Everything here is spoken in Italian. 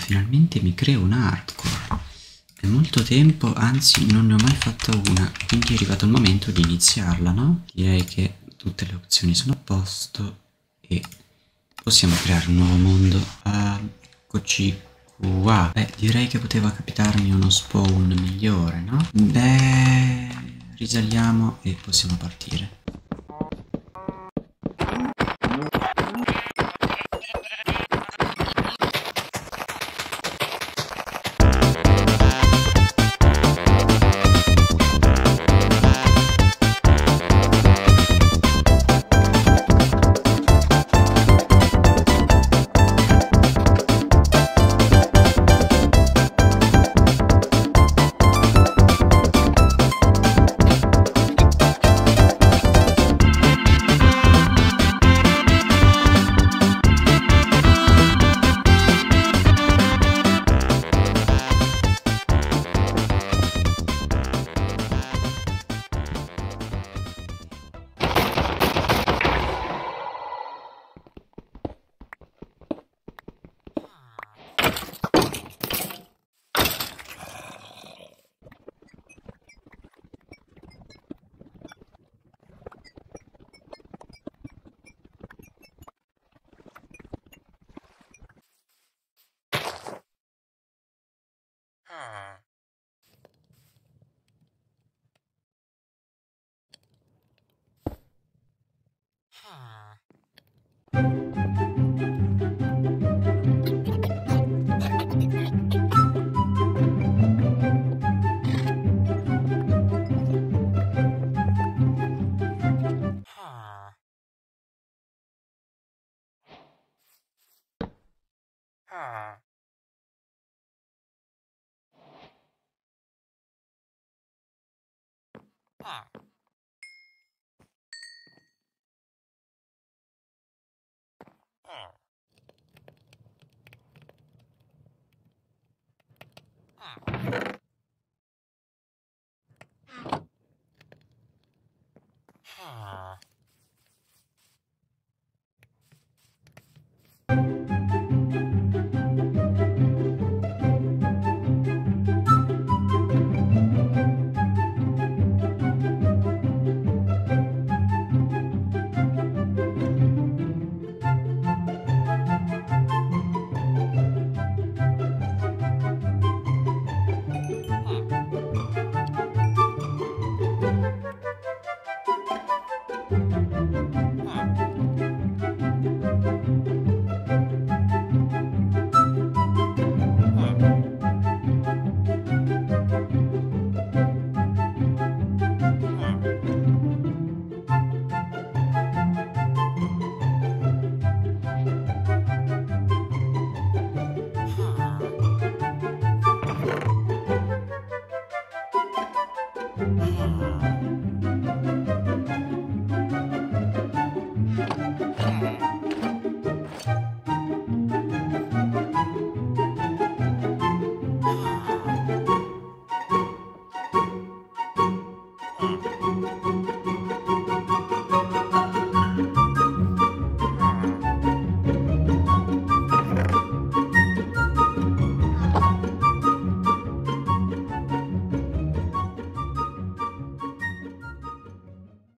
finalmente mi creo un hardcore. È molto tempo, anzi non ne ho mai fatta una, quindi è arrivato il momento di iniziarla, no? Direi che tutte le opzioni sono a posto e possiamo creare un nuovo mondo. Eccoci qua. Beh, direi che poteva capitarmi uno spawn migliore, no? Beh, risaliamo e possiamo partire.